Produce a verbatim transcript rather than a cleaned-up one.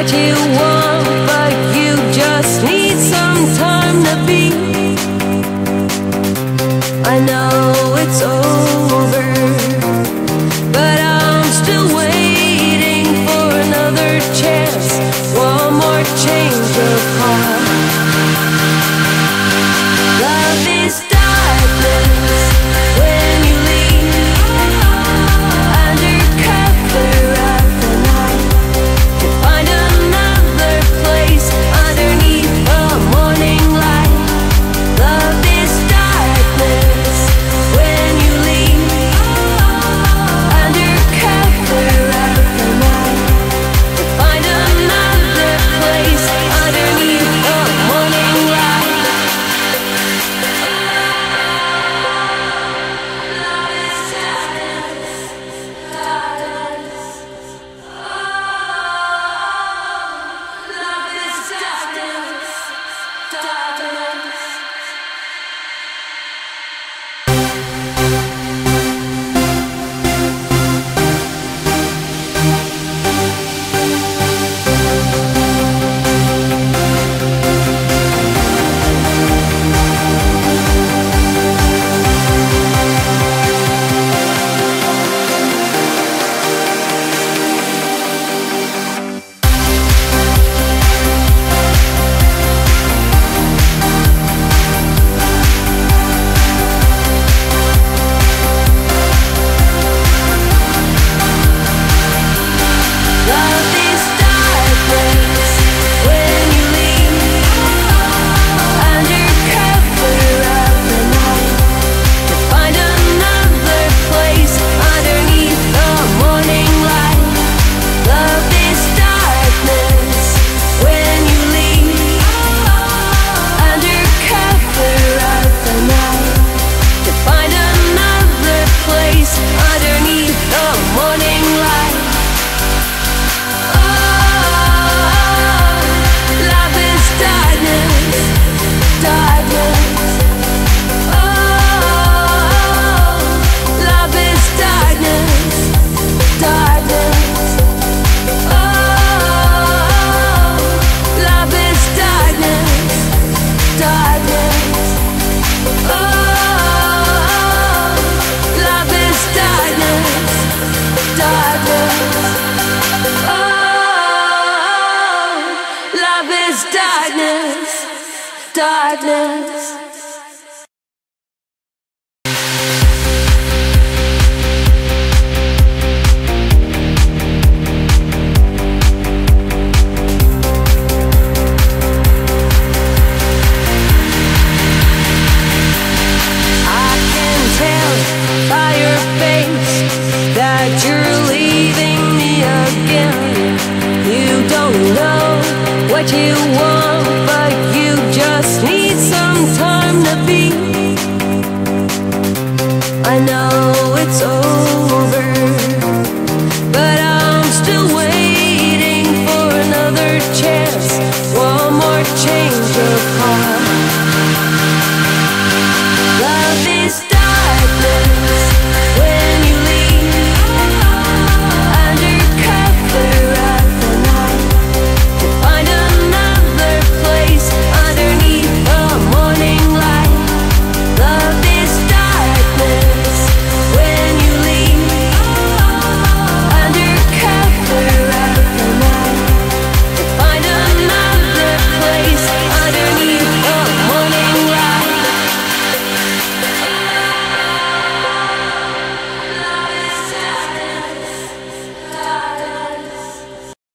what you want, but you just need some time to be. I know it's over, but I'm still waiting for another chance, one more change of heart. Love is darkness when you leave, under cover of the night, to find another place underneath the morning light. Love is darkness when you leave, under cover of the night, to find another place underneath the morning light. Darkness. I can tell by your face that you're leaving me again. You don't know what you want, but you just need some time to be.